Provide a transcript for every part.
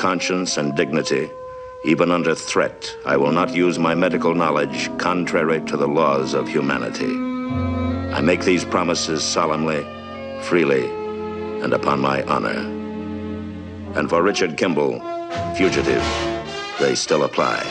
conscience and dignity, even under threat, I will not use my medical knowledge contrary to the laws of humanity. I make these promises solemnly, freely, and upon my honor. And for Richard Kimball, fugitive, they still apply.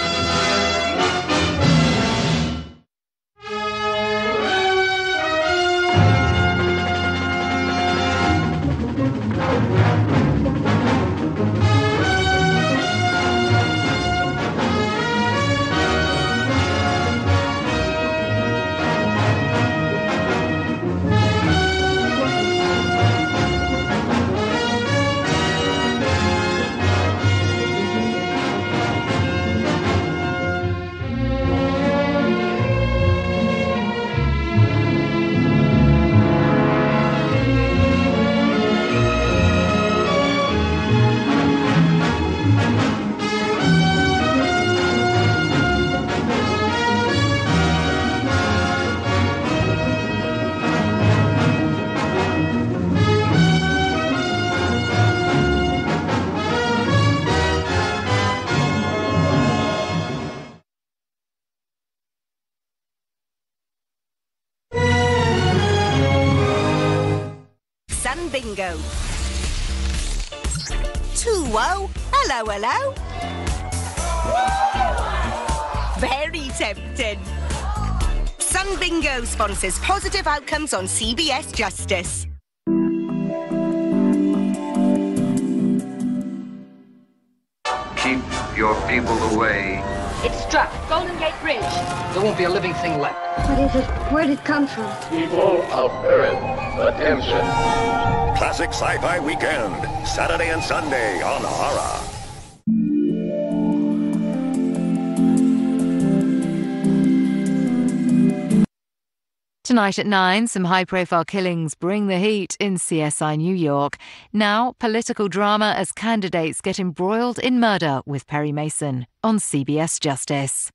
Sun Bingo. 2-0. Hello, hello. Very tempting. Sun Bingo sponsors positive outcomes on CBS Justice. Keep your people away. It's struck. Golden Gate Bridge. There won't be a living thing left. What is it? Where did it come from? People of Earth, attention. Classic Sci-Fi Weekend, Saturday and Sunday on Horror. Tonight at 9, some high-profile killings bring the heat in CSI New York. Now, political drama as candidates get embroiled in murder with Perry Mason on CBS Justice.